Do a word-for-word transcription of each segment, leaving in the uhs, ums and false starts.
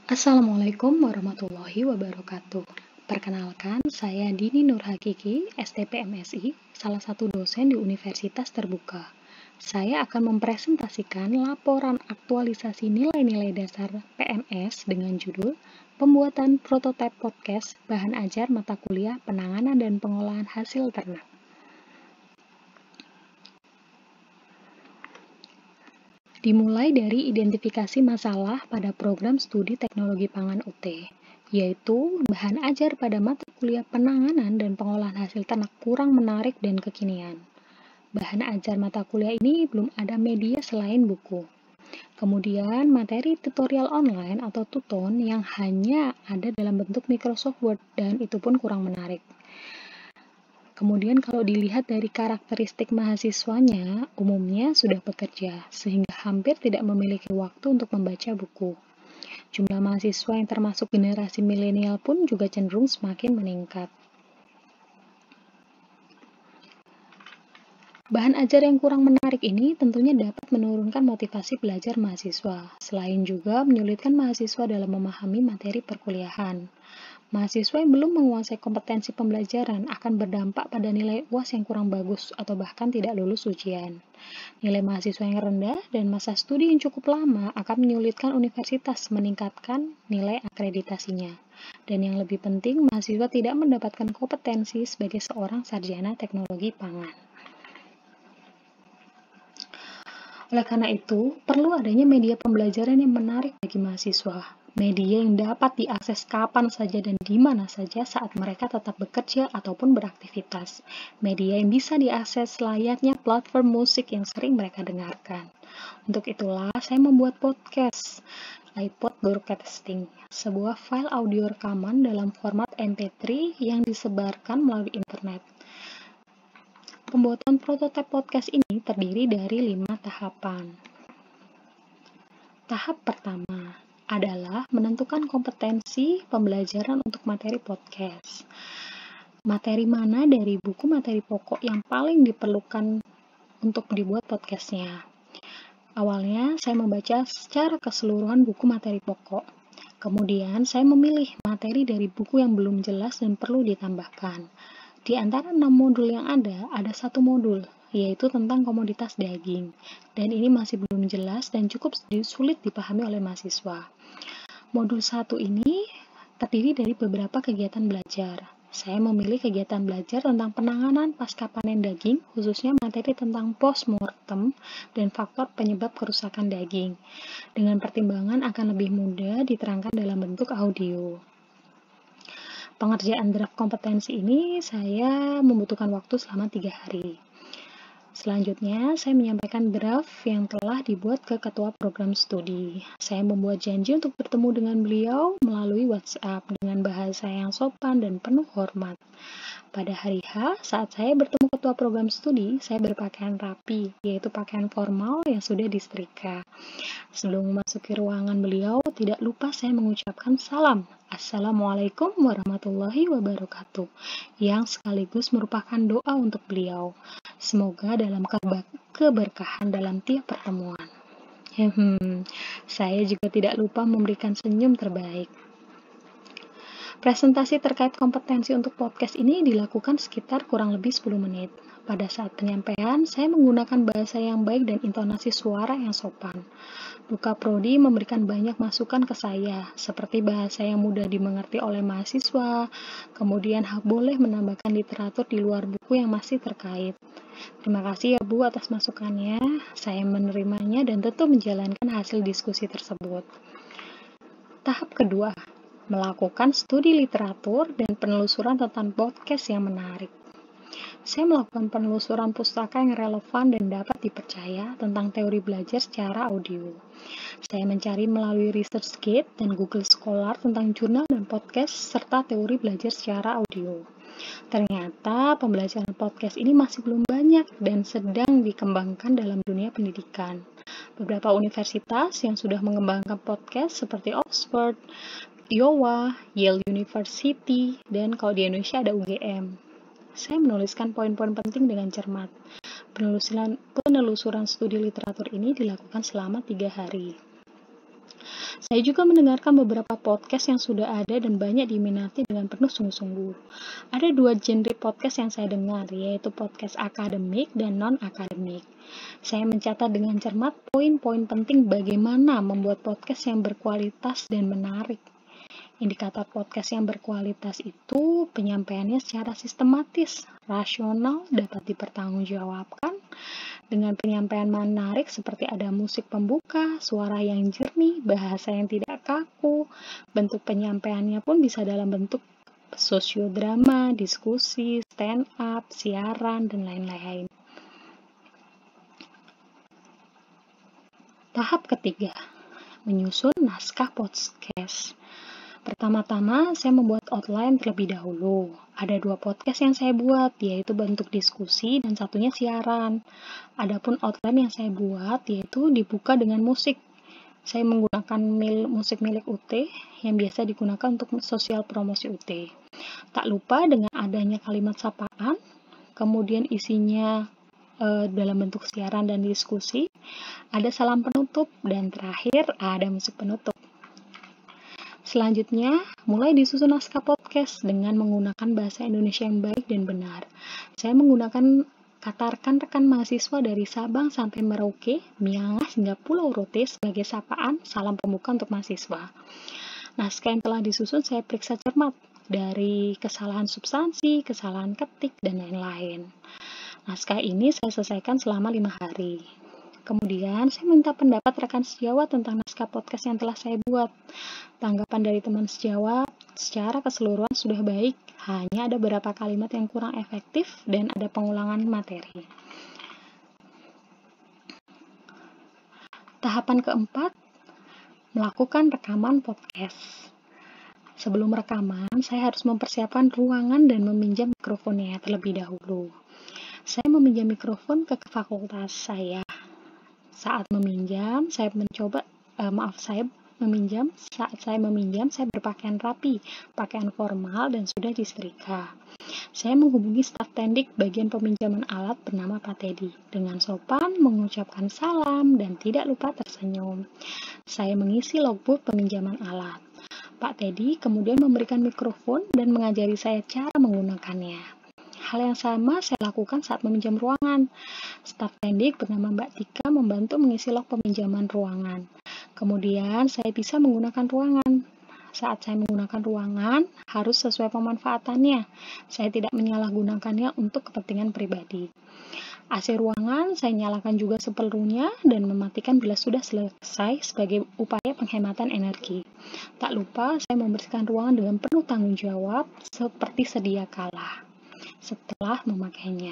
Assalamualaikum warahmatullahi wabarakatuh. Perkenalkan, saya Dini Nur Hakiki, S T P M S I, salah satu dosen di Universitas Terbuka. Saya akan mempresentasikan laporan aktualisasi nilai-nilai dasar P M S dengan judul Pembuatan Prototipe Podcast Bahan Ajar Mata Kuliah Penanganan dan Pengolahan Hasil Ternak. Dimulai dari identifikasi masalah pada program studi teknologi pangan U T, yaitu bahan ajar pada mata kuliah penanganan dan pengolahan hasil ternak kurang menarik dan kekinian. Bahan ajar mata kuliah ini belum ada media selain buku. Kemudian materi tutorial online atau tuton yang hanya ada dalam bentuk Microsoft Word dan itu pun kurang menarik. Kemudian kalau dilihat dari karakteristik mahasiswanya, umumnya sudah bekerja, sehingga hampir tidak memiliki waktu untuk membaca buku. Jumlah mahasiswa yang termasuk generasi milenial pun juga cenderung semakin meningkat. Bahan ajar yang kurang menarik ini tentunya dapat menurunkan motivasi belajar mahasiswa, selain juga menyulitkan mahasiswa dalam memahami materi perkuliahan. Mahasiswa yang belum menguasai kompetensi pembelajaran akan berdampak pada nilai U A S yang kurang bagus atau bahkan tidak lulus ujian. Nilai mahasiswa yang rendah dan masa studi yang cukup lama akan menyulitkan universitas meningkatkan nilai akreditasinya. Dan yang lebih penting, mahasiswa tidak mendapatkan kompetensi sebagai seorang sarjana teknologi pangan. Oleh karena itu, perlu adanya media pembelajaran yang menarik bagi mahasiswa. Media yang dapat diakses kapan saja dan di mana saja saat mereka tetap bekerja ataupun beraktivitas. Media yang bisa diakses layaknya platform musik yang sering mereka dengarkan. Untuk itulah saya membuat podcast, iPod Broadcasting, sebuah file audio rekaman dalam format M P tiga yang disebarkan melalui internet. Pembuatan prototipe podcast ini terdiri dari lima tahapan. Tahap pertama adalah menentukan kompetensi pembelajaran untuk materi podcast. Materi mana dari buku materi pokok yang paling diperlukan untuk dibuat podcastnya? Awalnya saya membaca secara keseluruhan buku materi pokok. Kemudian saya memilih materi dari buku yang belum jelas dan perlu ditambahkan. Di antara enam modul yang ada, ada satu modul, yaitu tentang komoditas daging. Dan ini masih belum jelas dan cukup sulit dipahami oleh mahasiswa. Modul satu ini terdiri dari beberapa kegiatan belajar. Saya memilih kegiatan belajar tentang penanganan pasca panen daging, khususnya materi tentang postmortem dan faktor penyebab kerusakan daging. Dengan pertimbangan akan lebih mudah diterangkan dalam bentuk audio. Pengerjaan draft kompetensi ini saya membutuhkan waktu selama tiga hari. Selanjutnya, saya menyampaikan draft yang telah dibuat ke ketua program studi. Saya membuat janji untuk bertemu dengan beliau melalui WhatsApp dengan bahasa yang sopan dan penuh hormat. Pada hari H, saat saya bertemu ketua program studi, saya berpakaian rapi, yaitu pakaian formal yang sudah disetrika. Sebelum memasuki ruangan beliau, tidak lupa saya mengucapkan salam. Assalamualaikum warahmatullahi wabarakatuh, yang sekaligus merupakan doa untuk beliau. Semoga dalam keberkahan dalam tiap pertemuan. Hmm, saya juga tidak lupa memberikan senyum terbaik. Presentasi terkait kompetensi untuk podcast ini dilakukan sekitar kurang lebih sepuluh menit. Pada saat penyampaian, saya menggunakan bahasa yang baik dan intonasi suara yang sopan. Luka Prodi memberikan banyak masukan ke saya, seperti bahasa yang mudah dimengerti oleh mahasiswa, kemudian boleh menambahkan literatur di luar buku yang masih terkait. Terima kasih ya Bu atas masukannya, saya menerimanya dan tentu menjalankan hasil diskusi tersebut. Tahap kedua, melakukan studi literatur dan penelusuran tentang podcast yang menarik. Saya melakukan penelusuran pustaka yang relevan dan dapat dipercaya tentang teori belajar secara audio. Saya mencari melalui ResearchGate dan Google Scholar tentang jurnal dan podcast serta teori belajar secara audio. Ternyata pembelajaran podcast ini masih belum banyak dan sedang dikembangkan dalam dunia pendidikan. Beberapa universitas yang sudah mengembangkan podcast seperti Oxford, Iowa, Yale University, dan kalau di Indonesia ada U G M. Saya menuliskan poin-poin penting dengan cermat. Penelusuran, penelusuran studi literatur ini dilakukan selama tiga hari. Saya juga mendengarkan beberapa podcast yang sudah ada dan banyak diminati dengan penuh sungguh-sungguh. Ada dua genre podcast yang saya dengar, yaitu podcast akademik dan non-akademik. Saya mencatat dengan cermat poin-poin penting bagaimana membuat podcast yang berkualitas dan menarik. Indikator podcast yang berkualitas itu penyampaiannya secara sistematis, rasional, dapat dipertanggungjawabkan, dengan penyampaian menarik seperti ada musik pembuka, suara yang jernih, bahasa yang tidak kaku, bentuk penyampaiannya pun bisa dalam bentuk sosiodrama, diskusi, stand up, siaran, dan lain-lain. Tahap ketiga, menyusun naskah podcast. Pertama-tama, saya membuat outline terlebih dahulu. Ada dua podcast yang saya buat, yaitu bentuk diskusi dan satunya siaran. Adapun outline yang saya buat, yaitu dibuka dengan musik. Saya menggunakan mil, musik milik U T yang biasa digunakan untuk sosial promosi U T. Tak lupa dengan adanya kalimat sapaan, kemudian isinya e, dalam bentuk siaran dan diskusi, ada salam penutup, dan terakhir ada musik penutup. Selanjutnya, mulai disusun naskah podcast dengan menggunakan bahasa Indonesia yang baik dan benar. Saya menggunakan kata rekan-rekan mahasiswa dari Sabang sampai Merauke, Miangas hingga Pulau Rote sebagai sapaan salam pembuka untuk mahasiswa. Naskah yang telah disusun saya periksa cermat dari kesalahan substansi, kesalahan ketik, dan lain-lain. Naskah ini saya selesaikan selama lima hari. Kemudian, saya minta pendapat rekan sejawat tentang naskah podcast yang telah saya buat. Tanggapan dari teman sejawat secara keseluruhan sudah baik, hanya ada beberapa kalimat yang kurang efektif dan ada pengulangan materi. Tahapan keempat, melakukan rekaman podcast. Sebelum rekaman, saya harus mempersiapkan ruangan dan meminjam mikrofonnya terlebih dahulu. Saya meminjam mikrofon ke fakultas saya. Saat meminjam, saya mencoba, eh, maaf, saya meminjam, saat saya meminjam, saya berpakaian rapi, pakaian formal, dan sudah disetrika. Saya menghubungi staf tendik bagian peminjaman alat bernama Pak Teddy. Dengan sopan, mengucapkan salam, dan tidak lupa tersenyum. Saya mengisi logbook peminjaman alat. Pak Teddy kemudian memberikan mikrofon dan mengajari saya cara menggunakannya. Hal yang sama saya lakukan saat meminjam ruangan. Staf tendik bernama Mbak Tika membantu mengisi log peminjaman ruangan. Kemudian saya bisa menggunakan ruangan. Saat saya menggunakan ruangan, harus sesuai pemanfaatannya. Saya tidak menyalahgunakannya untuk kepentingan pribadi. A C ruangan saya nyalakan juga seperlunya dan mematikan bila sudah selesai sebagai upaya penghematan energi. Tak lupa saya membersihkan ruangan dengan penuh tanggung jawab seperti sedia kala setelah memakainya.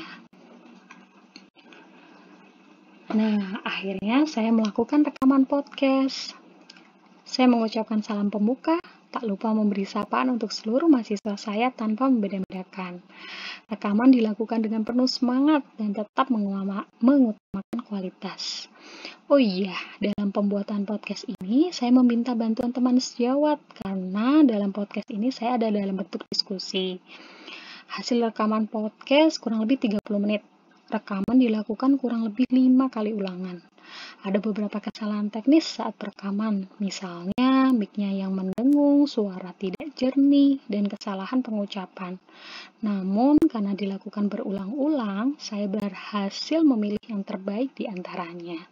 Nah, akhirnya saya melakukan rekaman podcast. Saya mengucapkan salam pembuka, tak lupa memberi sapaan untuk seluruh mahasiswa saya tanpa membeda-bedakan. Rekaman dilakukan dengan penuh semangat dan tetap mengutamakan kualitas. Oh iya, dalam pembuatan podcast ini, saya meminta bantuan teman sejawat, karena dalam podcast ini saya ada dalam bentuk diskusi. Hasil rekaman podcast kurang lebih tiga puluh menit. Rekaman dilakukan kurang lebih lima kali ulangan. Ada beberapa kesalahan teknis saat rekaman, misalnya mic-nya yang mendengung, suara tidak jernih, dan kesalahan pengucapan. Namun, karena dilakukan berulang-ulang, saya berhasil memilih yang terbaik di antaranya.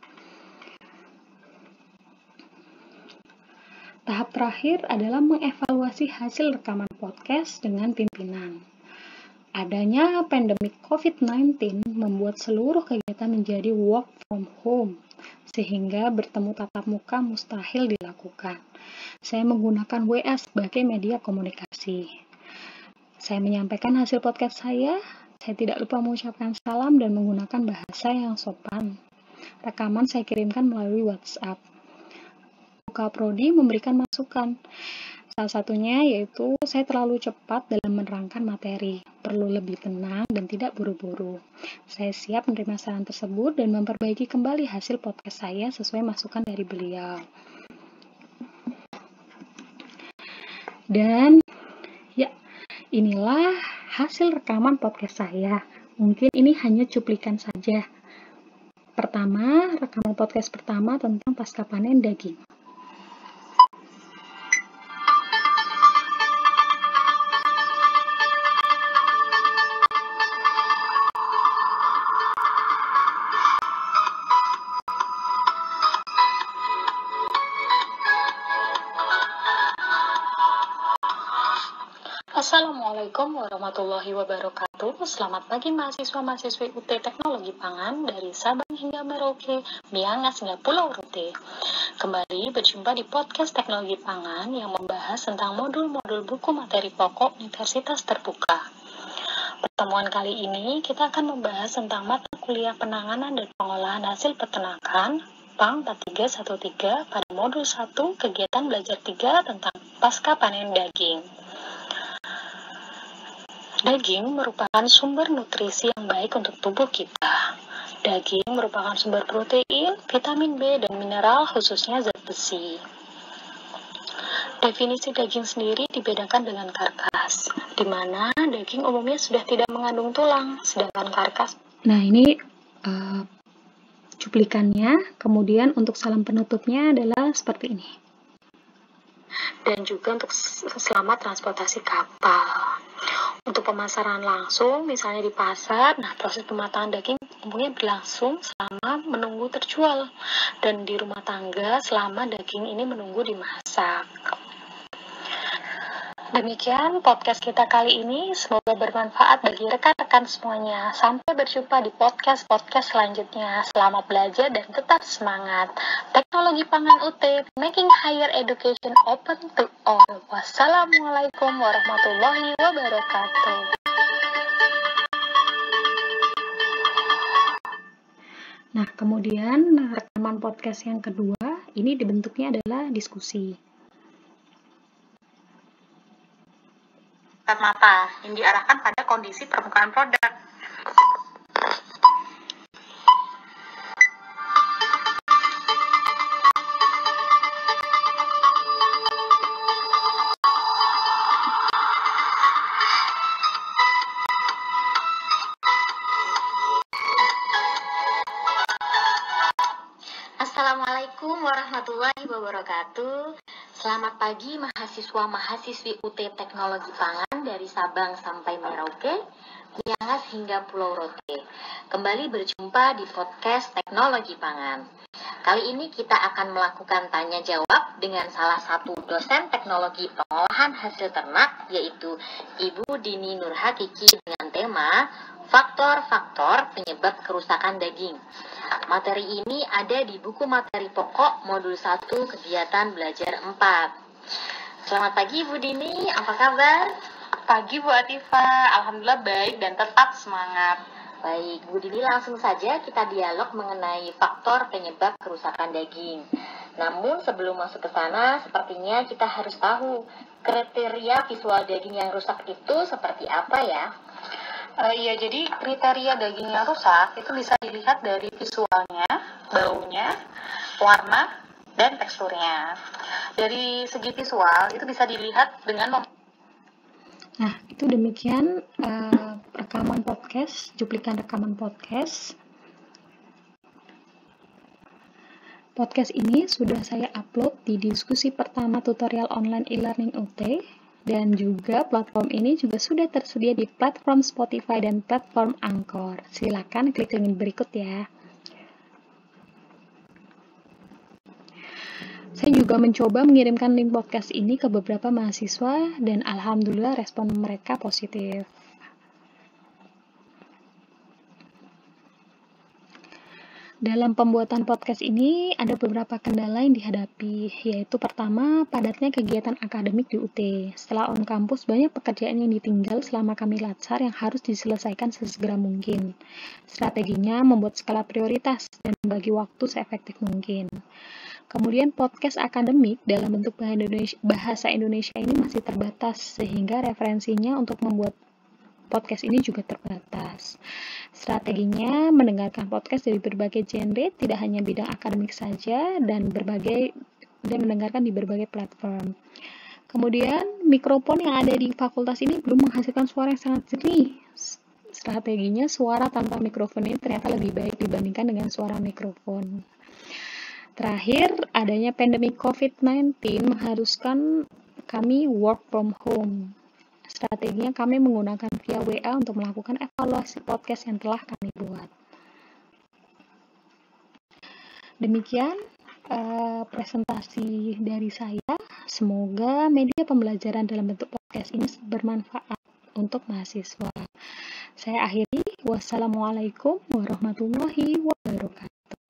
Tahap terakhir adalah mengevaluasi hasil rekaman podcast dengan pimpinan. Adanya pandemi covid sembilan belas membuat seluruh kegiatan menjadi work from home, sehingga bertemu tatap muka mustahil dilakukan. Saya menggunakan W A sebagai media komunikasi. Saya menyampaikan hasil podcast saya, saya tidak lupa mengucapkan salam dan menggunakan bahasa yang sopan. Rekaman saya kirimkan melalui WhatsApp. Duka Prodi memberikan masukan. Salah satunya yaitu saya terlalu cepat dalam menerangkan materi, perlu lebih tenang dan tidak buru-buru. Saya siap menerima saran tersebut dan memperbaiki kembali hasil podcast saya sesuai masukan dari beliau. Dan ya, inilah hasil rekaman podcast saya. Mungkin ini hanya cuplikan saja. Pertama, rekaman podcast pertama tentang pasca panen daging. Assalamualaikum warahmatullahi wabarakatuh. Selamat pagi mahasiswa-mahasiswi U T Teknologi Pangan dari Sabang hingga Merauke, Miangas hingga Pulau Rote. Kembali berjumpa di podcast Teknologi Pangan yang membahas tentang modul-modul buku materi pokok Universitas Terbuka. Pertemuan kali ini kita akan membahas tentang mata kuliah penanganan dan pengolahan hasil peternakan P A N empat tiga satu tiga pada modul satu kegiatan belajar tiga tentang pasca panen daging. Daging merupakan sumber nutrisi yang baik untuk tubuh kita. Daging merupakan sumber protein, vitamin B, dan mineral khususnya zat besi. Definisi daging sendiri dibedakan dengan karkas, di mana daging umumnya sudah tidak mengandung tulang, sedangkan karkas. Nah, ini uh, cuplikannya, kemudian untuk salam penutupnya adalah seperti ini. Dan juga untuk selama transportasi kapal. Untuk pemasaran langsung, misalnya di pasar, nah proses pematangan daging umumnya berlangsung selama menunggu terjual. Dan di rumah tangga selama daging ini menunggu dimasak. Demikian podcast kita kali ini, semoga bermanfaat bagi rekan-rekan semuanya. Sampai berjumpa di podcast-podcast selanjutnya. Selamat belajar dan tetap semangat. Teknologi Pangan U T, making higher education open to all. Wassalamualaikum warahmatullahi wabarakatuh. Nah, kemudian rekaman podcast yang kedua, ini dibentuknya adalah diskusi. Mata yang diarahkan pada kondisi permukaan produk. Assalamualaikum warahmatullahi wabarakatuh. Selamat pagi mahasiswa-mahasiswi U T Teknologi Pangan dari Sabang sampai Merauke, Miangas hingga Pulau Rote. Kembali berjumpa di podcast Teknologi Pangan. Kali ini kita akan melakukan tanya jawab dengan salah satu dosen teknologi pengolahan hasil ternak, yaitu Ibu Dini Nurhakiki dengan tema faktor-faktor penyebab kerusakan daging. Materi ini ada di buku materi pokok modul satu kegiatan belajar empat. Selamat pagi Bu Dini, apa kabar? Pagi Bu Atifa, alhamdulillah baik dan tetap semangat. Baik, Bu Dini, langsung saja kita dialog mengenai faktor penyebab kerusakan daging. Namun sebelum masuk ke sana, sepertinya kita harus tahu kriteria visual daging yang rusak itu seperti apa ya? Uh, iya, jadi kriteria daging yang rusak itu bisa dilihat dari visualnya, baunya, warna, dan teksturnya. Dari segi visual itu bisa dilihat dengan mem- Nah, itu demikian uh, rekaman podcast, cuplikan rekaman podcast. Podcast ini sudah saya upload di diskusi pertama tutorial online e-learning U T. Dan juga platform ini juga sudah tersedia di platform Spotify dan platform Anchor. Silakan klik link berikut ya. Saya juga mencoba mengirimkan link podcast ini ke beberapa mahasiswa dan alhamdulillah respon mereka positif. Dalam pembuatan podcast ini ada beberapa kendala yang dihadapi, yaitu pertama, padatnya kegiatan akademik di U T. Setelah on kampus, banyak pekerjaan yang ditinggal selama kami latsar yang harus diselesaikan sesegera mungkin. Strateginya membuat skala prioritas dan membagi waktu seefektif mungkin. Kemudian podcast akademik dalam bentuk bahasa Indonesia ini masih terbatas, sehingga referensinya untuk membuat podcast ini juga terbatas. Strateginya mendengarkan podcast dari berbagai genre, tidak hanya bidang akademik saja, dan berbagai dan mendengarkan di berbagai platform. Kemudian mikrofon yang ada di fakultas ini belum menghasilkan suara yang sangat jernih. Strateginya suara tanpa mikrofon ini ternyata lebih baik dibandingkan dengan suara mikrofon. Terakhir, adanya pandemi covid sembilan belas mengharuskan kami work from home. Strateginya kami menggunakan via W A untuk melakukan evaluasi podcast yang telah kami buat. Demikian uh, presentasi dari saya. Semoga media pembelajaran dalam bentuk podcast ini bermanfaat untuk mahasiswa. Saya akhiri, wassalamualaikum warahmatullahi wabarakatuh.